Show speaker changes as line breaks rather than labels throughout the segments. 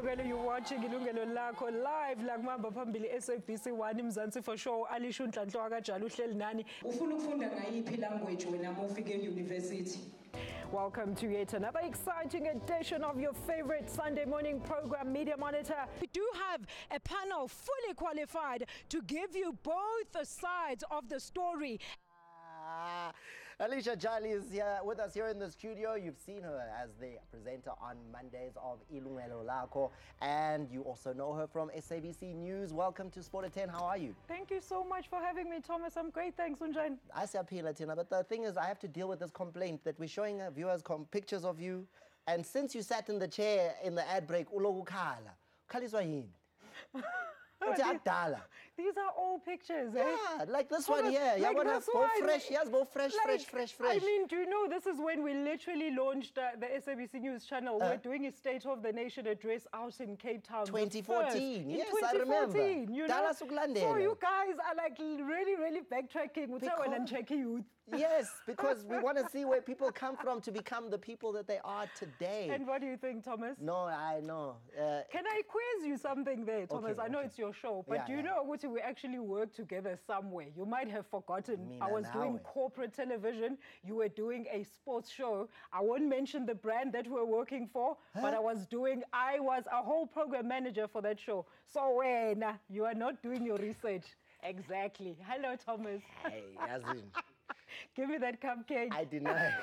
Ilungelo, you're watching Ilungelo Lakho live la kumamba phambili SABC 1 Mzansi for sure. Alisho Nhlanhlo akajala uhleli nani.
Ufuna ukufunda ngayiphi language wena uma ufike e-university?
Welcome to yet another exciting edition of your favorite Sunday morning program, Media Monitor. We do have a panel fully qualified to give you both sides of the story.
Alicia Jali is here with us here in the studio. You've seen her as the presenter on Mondays of Ilungelo Lakho, and you also know her from SABC News. Welcome to Sport at 10. How are you?
Thank you so much for having me, Thomas. I'm great, thanks, Unjan.
I say appeal, Tina, but the thing is I have to deal with this complaint that we're showing our viewers pictures of you, and since you sat in the chair in the ad break, ulokukhala. Khaliswa yini?
These are all pictures,
yeah, like this one here.
Like
Fresh. Yes, go fresh.
I mean, do you know this is when we literally launched the SABC News channel? We're doing a State of the Nation address out in Cape Town.
2014. Yes,
2014,
I remember.
You know? So you guys are like really backtracking.
Yes, because we want to see where people come from to become the people that they are today.
And what do you think, Thomas?
No, I know.
Can I quiz you something there, Thomas? I know it's your show, but do you know what we actually work together somewhere? You might have forgotten. I was doing corporate television. You were doing a sports show. I won't mention the brand that we're working for, but I was a whole program manager for that show. So when you are not doing your research. Exactly. Hello, Thomas.
Hey, Yazin.
Give me that cupcake.
I deny.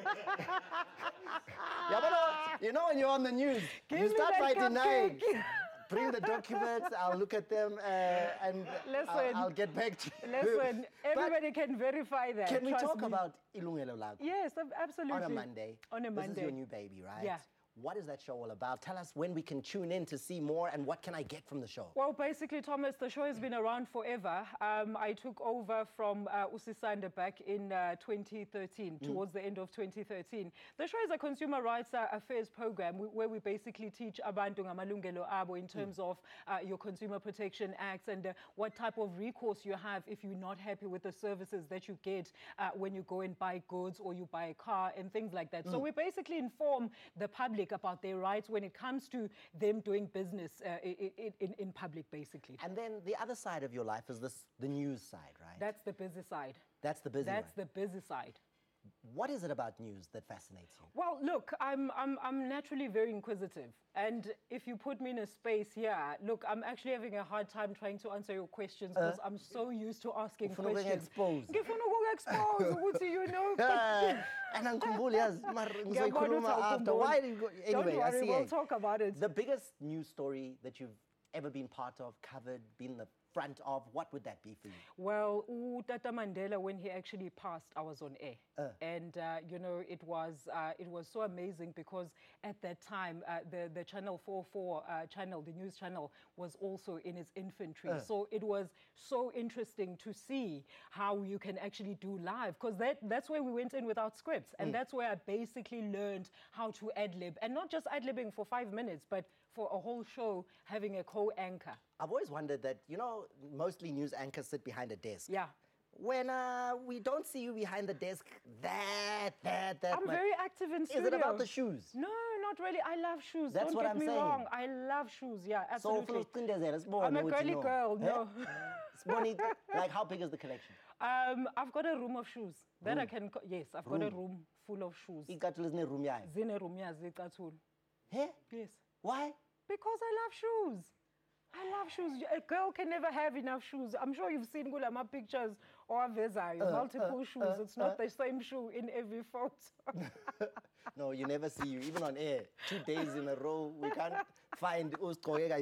You know when you're on the news, you start by denying. Bring the documents, I'll look at them and I'll get back to you.
Listen, everybody can verify that.
Can we talk about Ilungelo Lakho?
Yes, absolutely.
On a Monday. This is your new baby, right?
Yeah.
What is that show all about? Tell us when we can tune in to see more, and what can I get from the show?
Well, basically, Thomas, the show has been around forever. I took over from Usisanda back in 2013, towards the end of 2013. The show is a consumer rights affairs program where we basically teach abantu ngamalungelo abo in terms of your consumer protection acts and what type of recourse you have if you're not happy with the services that you get when you go and buy goods or you buy a car and things like that. So we basically inform the public about their rights when it comes to them doing business in public, basically.
And then the other side of your life is the news side, right?
That's the busy side.
That's the busy
That's the busy side.
What is it about news that fascinates you?
Well, look, I'm naturally very inquisitive. And if you put me in a space here, look, I'm actually having a hard time trying to answer your questions because I'm so used to asking questions. Exposed. You know.
And after. Why do you go? Anyway,
don't worry, we'll talk about it.
The biggest news story that you've ever been part of, covered, been the front of, what would that be for you?
Well, Tata Mandela, when he actually passed, I was on air. And, you know, it was so amazing because at that time, the Channel 44 channel, the news channel, was also in its infancy. So it was so interesting to see how you can actually do live, because that's where we went in without scripts. And that's where I basically learned how to ad-lib. And not just ad-libbing for 5 minutes, but for a whole show, having a co-anchor.
I've always wondered that, you know, mostly news anchors sit behind a desk.
Yeah.
When we don't see you behind the desk that
I'm very active in studio.
Is it about the shoes?
No, not really. I love shoes.
That's
don't
what
get
I'm
me
saying.
wrong. I love shoes, yeah, absolutely.
So
I'm a girly girl, no.
Like, how big is the collection?
I've got a room of shoes. That I can, yes, I've got a room full of shoes. Zine room,
yeah,
yes.
Why?
Because I love shoes. I love shoes. A girl can never have enough shoes. I'm sure you've seen Gulama pictures or multiple shoes. It's not the same shoe in every photo.
No, you never see you, even on air. 2 days in a row, we can't find I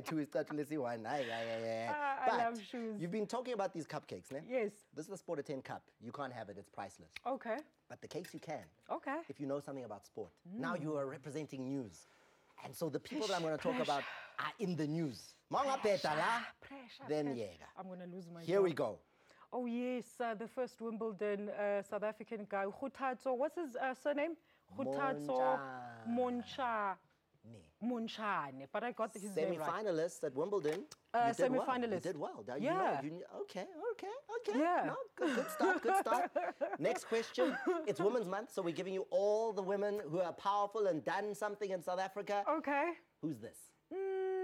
love shoes.
You've been talking about these cupcakes, ne?
Yes.
This is the Sport at 10 cup. You can't have it, it's priceless.
Okay.
But the cakes you can.
Okay.
If you know something about sport. Now you are representing news. And so the people that I'm going to talk about are in the news.
Pressure.
Then yeah.
I'm going to lose my
Here
job.
we go.
Oh, yes, the first Wimbledon South African guy, Khuthatso, what's his surname? Khuthatso Montjane. But I got his name right.
Semi-finalists at Wimbledon.
Semi-finalist.
You did well.
Yeah.
Okay.
Yeah.
No, good start. Next question. It's Women's Month, so we're giving you all the women who are powerful and done something in South Africa.
Okay.
Who's this?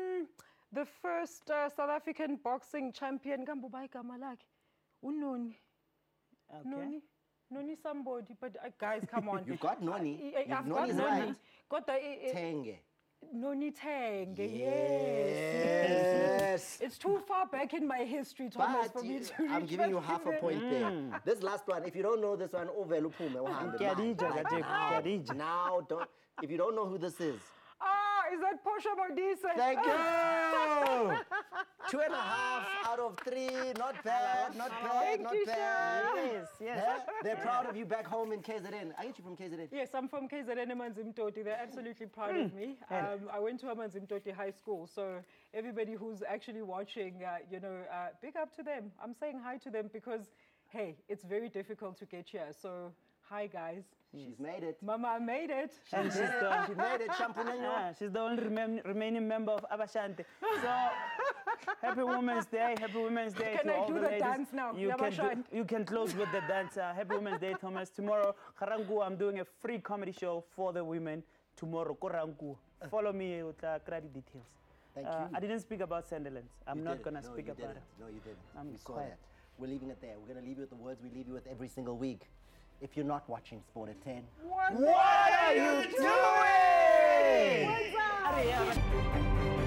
The first South African boxing champion, Gambubai Gamalak. Unoni.
Okay.
Noni somebody, but guys, come on.
You've got Noni.
I've
You've
got
Noni's
Noni.
right.
Got the
Tenge.
Noni Tenge.
Yes.
It's too far back in my history, Thomas, for me to
I'm giving you half a
remember.
point there. This last one, if you don't know this one,
Khadija.
now don't. If you don't know who this is,
Is that Portia Modise?
thank you. 2.5 out of 3. Not bad. Not bad. Not
you,
bad.
Yes, yes.
Yeah? They're proud of you back home in KZN. Are you from KZN?
Yes, I'm from KZN Amanzimtoti. They're absolutely proud of me. I went to Amanzimtoti High School, so everybody who's actually watching, big up to them. I'm saying hi to them because, hey, it's very difficult to get here. So, hi, guys.
She's made it.
Mama, I made it.
And she's
She made it. Champunenyo.
yeah, she's the only remaining member of Abashante. So, happy Women's Day. Happy Women's Day
Can
to
I
all
do
the
the
ladies.
dance now?
You can close with the dance. Happy Women's Day, Thomas. Tomorrow, Karangu, I'm doing a free comedy show for the women. Tomorrow, Korangu. Follow me with credit details.
Thank you.
I didn't speak about Sandilands. I'm not going to speak
you
about
didn't.
it.
No, you didn't.
I'm
We saw
quiet.
that. We're leaving it there. We're going to leave you with the words we leave you with every single week. If you're not watching Sport at 10,
What
what are you doing?
What's up?